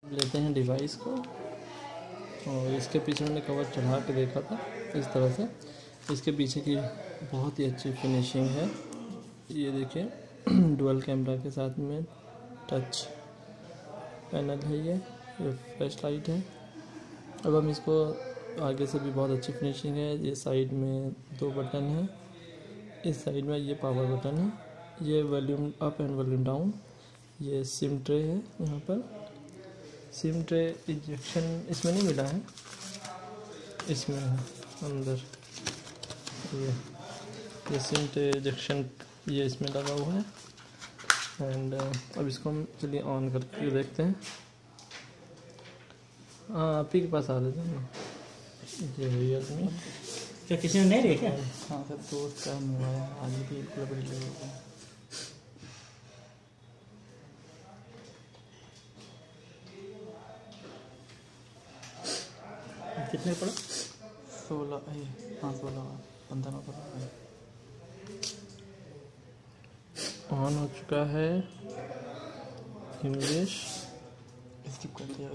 लेते हैं डिवाइस को और इसके पीछे मैंने कवर चढ़ा के देखा था इस तरह से। इसके पीछे की बहुत ही अच्छी फिनिशिंग है। ये देखिए डुअल कैमरा के साथ में टच पैनल है। ये फ्लैश लाइट है। अब हम इसको आगे से भी बहुत अच्छी फिनिशिंग है। ये साइड में 2 बटन है। इस साइड में ये पावर बटन है। ये volume up and volume down. ये सिम ट्रे है। यहाँ पर सिम ट्रे इंजेक्शन इसमें नहीं मिला है, इसमें है अंदर। ये सिम ट्रे इंजेक्शन ये इसमें लगा हुआ है। एंड अब इसको हम चलिए ऑन करके देखते हैं। हाँ, आप ही के पास आ रहे थे ना। ये रियलमी क्या किसी ने नहीं लिया क्या? हाँ सर, दोस्त का मोबाइल आगे भी बड़ी लगा। कितने पड़ा? 16 हाँ 15 पड़ा। ऑन हो चुका है। इंग्लिश स्किप कर दिया।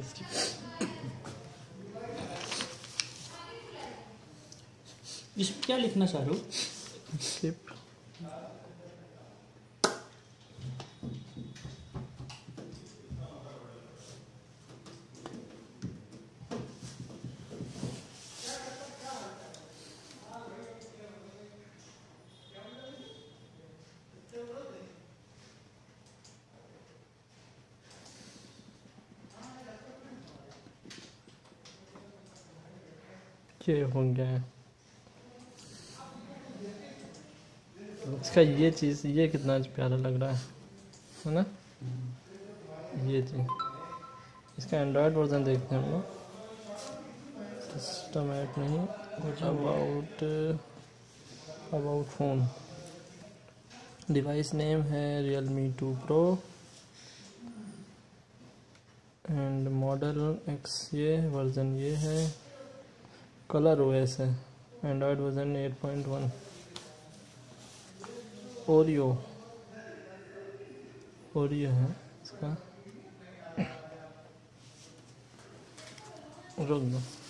इसमें क्या लिखना चाह रहे हो? स्किप। ये हो गया है। इसका ये चीज़ ये कितना प्यारा लग रहा है ना। ये चीज़ इसका एंड्रॉयड वर्जन देखते हैं हम लोग। सिस्टम ऐप नहीं, अबाउट फ़ोन। डिवाइस नेम है Realme 2 Pro and model X। ये वर्जन ये है। कलर OS है। Android version 8.1। ओरियो है इसका। रुक दो।